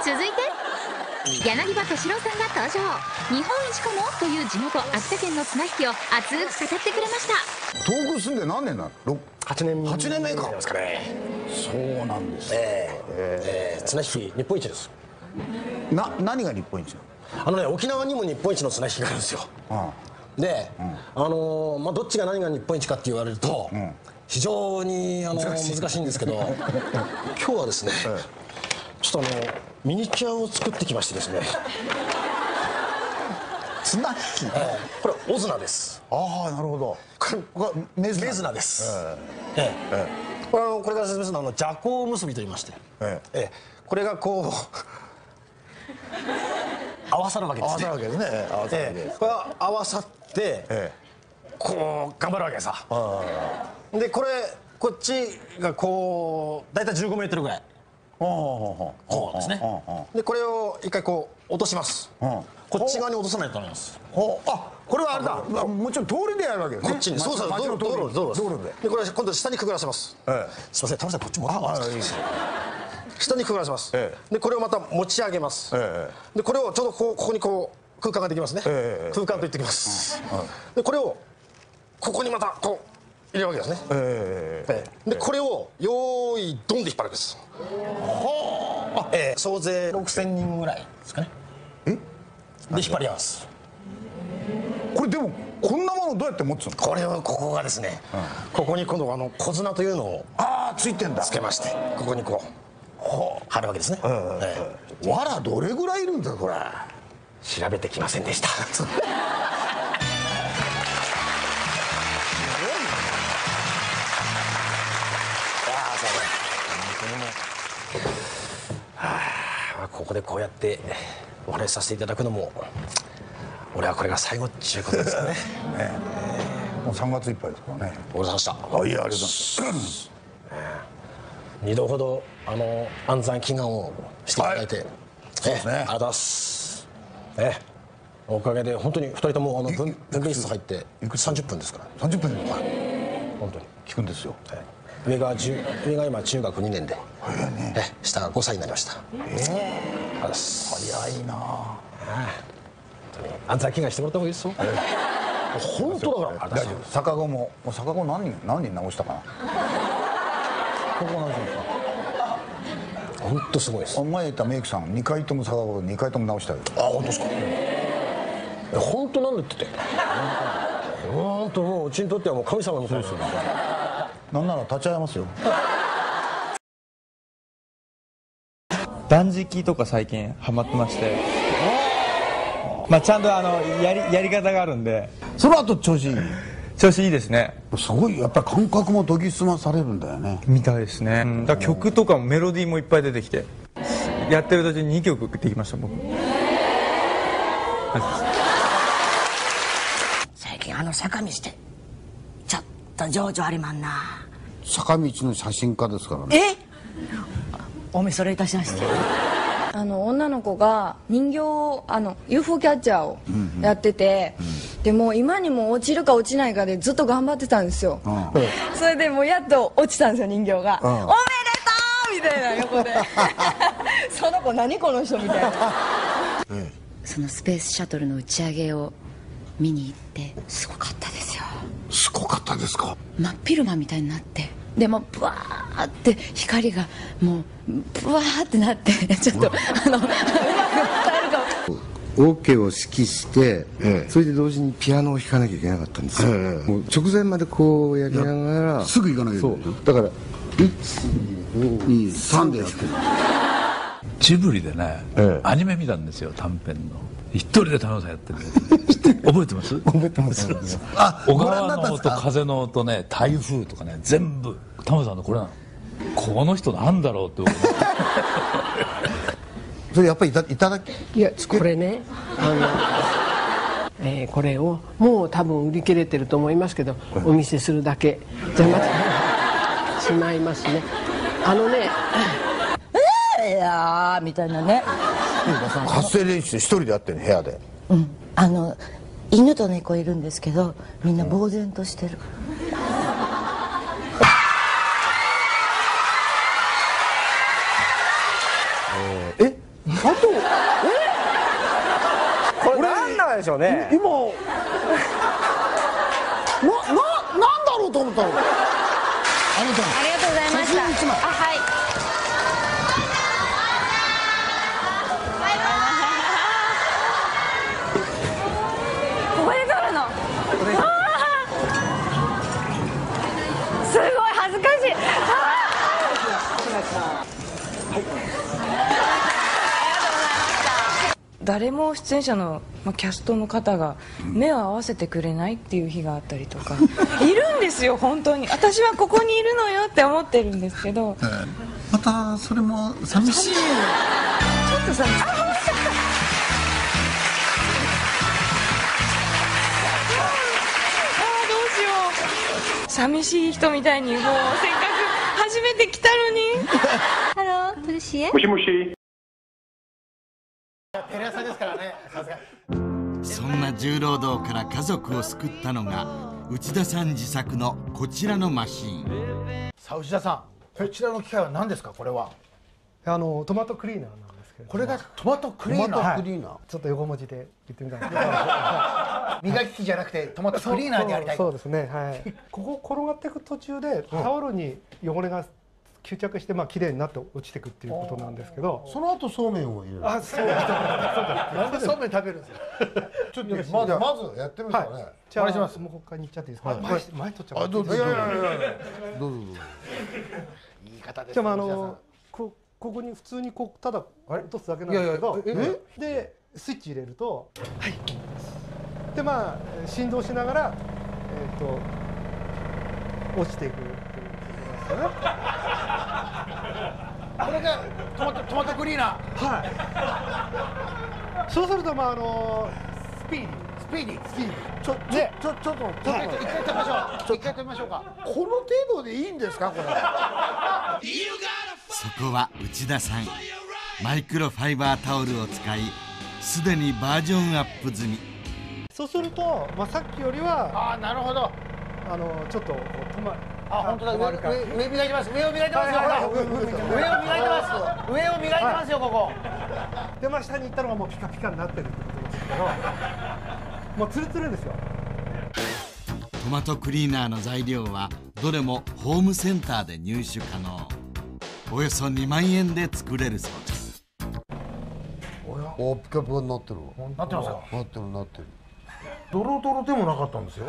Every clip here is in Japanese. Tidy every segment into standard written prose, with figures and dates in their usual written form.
続いて柳葉敏郎さんが登場。日本一かもという地元秋田県の綱引きを熱く語ってくれました。 東北住んで何年なの ？8年 8年目かですかね。 そうなんです。 綱引き日本一です。 何が日本一なの？ 沖縄にも日本一の綱引きがあるんですよ。で、どっちが何が日本一かって言われると、非常に難しいんですけど今日はですね、ちょっとミニチュアを作ってきましてですね。 綱引き？ これオズナです。 ああ、なるほど。 これメズナです。これから説明するのは蛇行結びと言いまして、これがこう合わさるわけですね。 合わさるわけですね。 これが合わさってこう頑張るわけさ。でこっちがこう大体15メートルぐらいこうですね。でこれを一回こう落とします。こっち側に落とさないとダメなんです。 あ、これはあれだ。もちろん通りでやるわけですね。 こっちに、そうそう、道路で。でこれ今度下にくぐらせます。すいません、タモさんこっち持ってもらっていいですか。下にくぐらせます。でこれをまた持ち上げます。でこれをちょうどここにこう空間ができますね。空間と言ってきます。でこれをここにまたこう入れるわけですね。でこれを用意ドンで引っ張るんです。総勢6000人ぐらいですかね。で引っ張ります。 これでもこんなものどうやって持つの？ これをここがですね、ここに今度小綱というのをついてんだ。 つけまして、ここにこう貼るわけですね。 わらどれぐらいいるんだこれ？ 調べてきませんでした。ここでこうやってお話しさせていただくのも、俺はこれが最後っていうことですかね。 もう3月いっぱいですからね。 ご苦労様でした。 いや、ありがとうございます。 2度ほど安産祈願をしていただいて、 そうですね。 ありがとうございます。おかげで本当に2人とも分娩室入って30分ですから。 30分で本当に聞くんですよ。 上が今中学2年で、下が5歳になりました。 早いな。 安産祈願してもらった方がいいですよ。本当だから。 大丈夫。逆子も逆子何人直したかな。ここ直したんですか。 本当すごいです。 前言ったメイクさん2回とも逆子2回とも直したよ。 本当ですか。本当なんだって言って。本当もううちにとってはもう神様のそうですよ。 なんなら立ち会いますよ。 断食とか最近ハマってまして、ちゃんとやり方があるんで、 その後調子いいですね。 すごいやっぱり感覚も研ぎ澄まされるんだよね。 みたいですね。だから曲とかもメロディーもいっぱい出てきて、やってる途中に2曲できました僕。 最近坂道でちょっと情緒ありまんな。 坂道の写真家ですからね。 お見それいたしました。 女の子が人形をUFO キャッチャーをやってて、でも今にも落ちるか落ちないかでずっと頑張ってたんですよ。それでもうやっと落ちたんですよ人形が。おめでとうみたいな横でその子何この人みたいな。 そのスペースシャトルの打ち上げを見に行ってすごかったですよ。 すごかったですか。 真っ昼間みたいになって、でもブワーって光がもうブワーってなってちょっとうまく伝えるかオーケーを指揮して、それで同時にピアノを弾かなきゃいけなかったんですよ。もう直前までこうやりながらすぐ行かなきゃいけない。 だから123でやってる。 ジブリでね、アニメ見たんですよ、短編の。一人で玉さんやってる。覚えてます？ 覚えてます。 小川の音、風の音ね、台風とかね、全部玉さんのこれなの。この人なんだろうって思って。 それやっぱりいただき。 いやこれねこれをもう多分売り切れてると思いますけど、お見せするだけじゃまたしまいますね。 いやーみたいなね。 発声練習一人でやってる部屋で。 犬と猫いるんですけどみんな呆然としてる。 佐藤これ何なんでしょうね。今なんだろうと思ったの。 ありがとうございました。あ、はい。ここで撮るの。すごい恥ずかしい。 誰も出演者の、キャストの方が目を合わせてくれないっていう日があったりとかいるんですよ。本当に私はここにいるのよって思ってるんですけど、 またそれも寂しい。 ちょっと寂しい。寂しい人みたいにもうせっかく初めて来たのに。 ハロー、トルシエ。 もしもし。 テレ朝ですからね。さすが。 そんな重労働から家族を救ったのが内田さん自作のこちらのマシーン。 さあ内田さん、こちらの機械は何ですか。これはトマトクリーナーなんですけど、 これがトマトクリーナー。 ちょっと横文字で言ってみたんですけど磨き機じゃなくてトマトクリーナーでやりたい。 そうですね、はい。ここ転がっていく途中でタオルに汚れが吸着して綺麗になって落ちていくっていうことなんですけど、 その後そうめんを入れる。 あ、そうなんでそうめん食べるんですか。ちょっとまずやってみましょうね。 じゃあお願いします。もうここからいっちゃっていいですか。前取っちゃう。 どうぞ。 言い方です。 じゃあここに普通にただ落とすだけなんですけど、でスイッチ入れると、で振動しながら落ちていくっていうことなんですかね。 これがトマトクリーナー。 はい。そうするとスピーディー。 ちょっと一回止めましょうか。この程度でいいんですかこれ。 そこは内田さんマイクロファイバータオルを使いすでにバージョンアップ済み。 そうするとさっきよりはなるほど。 ちょっと本当だ。上磨いてます。上を磨いてますよ。上を磨いてますよここ。 で下に行ったのがもうピカピカになってるってことですけど、もうツルツルですよ。 トマトクリーナーの材料はどれもホームセンターで入手可能。およそ2万円で作れるそうです。 お、ピカピカになってる。 なってますか。 なってる。 ドロドロでもなかったんですよ。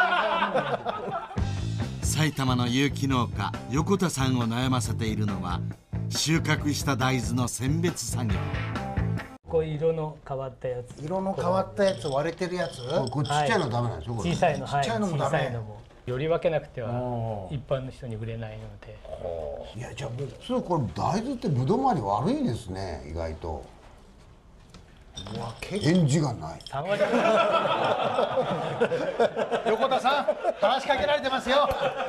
埼玉の有機農家横田さんを悩ませているのは収穫した大豆の選別作業。 こういう色の変わったやつ。 色の変わったやつ、割れてるやつ。 これちっちゃいのダメなんでしょ。 小さいの、 ちっちゃいのもダメ。 小さいのもより分けなくては一般の人に売れないので。 いやじゃあもうそうこれ大豆ってぶどまり悪いですね意外と。返事がない。 3割。 横田さん話しかけられてますよ。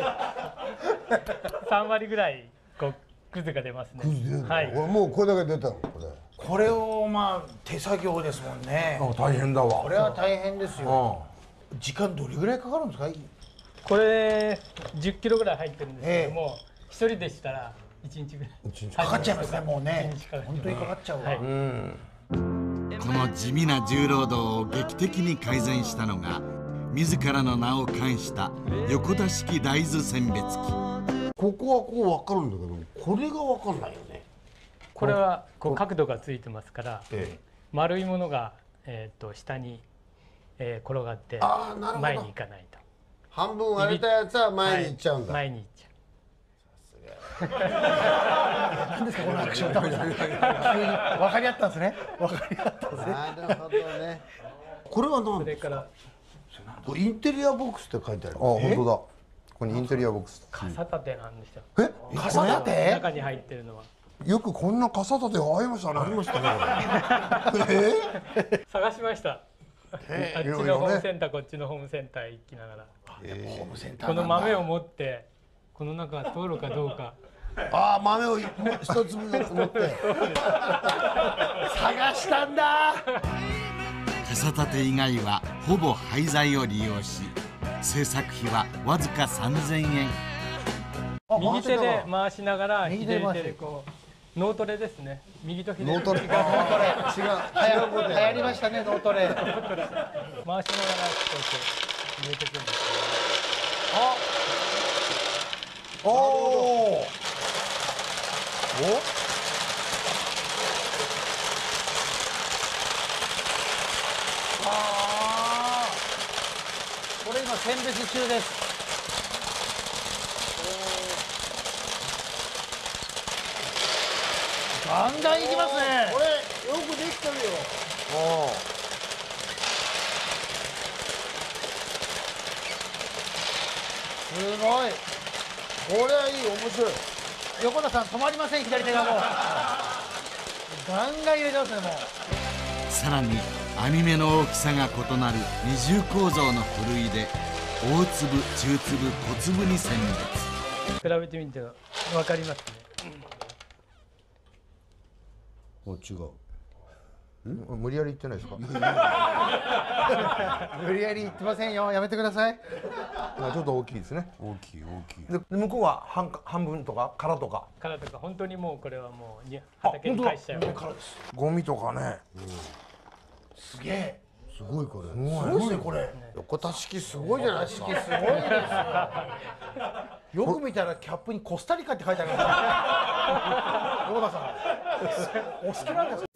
3割ぐらいクズが出ますね。 はい。もうこれだけ出たのこれを手作業ですもんね。 大変だわ。 これは大変ですよ。時間どれぐらいかかるんですか。 これ10キロぐらい入ってるんですけども、一人でしたら1日ぐらいかかっちゃいますね。もうね本当にかかっちゃうわ。 この地味な重労働を劇的に改善したのが自らの名を冠した横田式大豆選別機。 ここはこう分かるんだけどこれが分かんないよね。 これは角度がついてますから丸いものが下に転がって前に行かないと。 半分割れたやつは前に行っちゃうんだ。 前に行っちゃう。 何ですかこのアクション。急に分かり合ったんですね。分かり合ったんですね。 なるほどね。これは何ですか。インテリアボックスって書いてある。 本当だ。ここにインテリアボックス。 傘立てなんですよ。 傘立て？ 中に入ってるのは。 よくこんな傘立てがありましたね。ありましたね。 探しました。あっちのホームセンターこっちのホームセンター行きながら。この豆を持ってこの中通るかどうか。 豆を一粒ずつ持って探したんだ。 傘立て以外はほぼ廃材を利用し制作費はわずか3000円。 右手で回しながら左手でこう脳トレですね。右と左脳トレ。違う。流行りましたね、脳トレ。 回しながらこうやって入れていくんですおお。これ今選別中です。ガンガンいきますね。 これよくできてるよ。 すごい。 これはいい、面白い。 横田さん止まりません、左手がもう。ガンガン入れてますね、もう。 さらに網目の大きさが異なる二重構造のふるいで大粒、中粒、小粒に選別。 比べてみて分かりますね。 違う。無理やり言ってないですか？ 無理やり言ってませんよ。やめてください。 ちょっと大きいですね。 大きい。で向こうは半分とか殻とか。 殻とか本当にもうこれはもう畑に返しちゃう。 ゴミとかね。 すげえ。 すごいこれ。 すごいですねこれ。 横田式すごいじゃないですか。 横田式すごいですよ。よく見たらキャップにコスタリカって書いてある。横田さん、お好きなんですか？